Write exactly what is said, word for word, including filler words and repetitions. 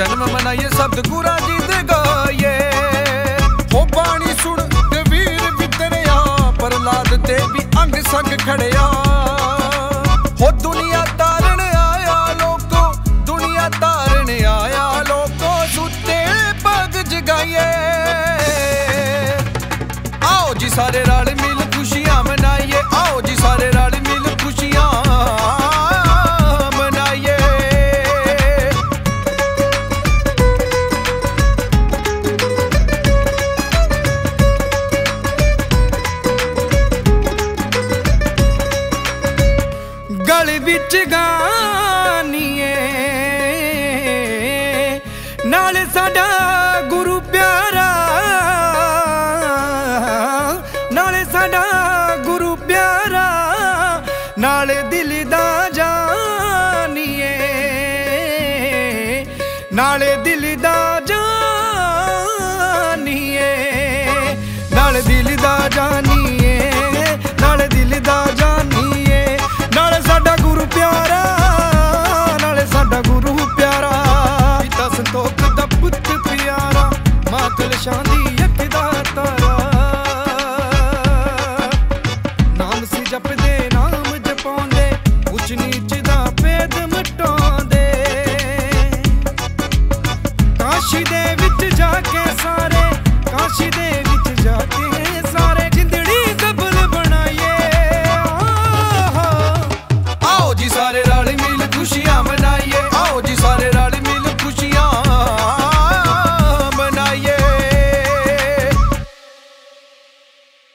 जन्म मनाइए सतगुरा जी दे गाइए। हो बाणी सुन ते वीर वितरिया प्रहलाद ते भी अंग संग खड़िया। हो दुनिया तारन आया लोको, दुनिया तारन आया लोको, सुते पग जगाइए। आओ जी सारे रल मिल खुशियां मनाइए, आओ जी सारे रल मिल खुशियां मनाइए। गल विच गानिए नाल साडा गुरु प्यारा, नाले साडा गुरु प्यारा, नाले दिल दा जानिए, नाले दिल दा जानिए, नाले दिल दा जानिए, नाले दिल दा जानिए, नाले साडा गुरु प्यारा, नाले साडा गुरु प्यारा। पिता संतोख दा पुत्त प्यारा, मां कलशां दी अख दा तारा। नाम से जपदे नाम जपाउंदे, उच नीच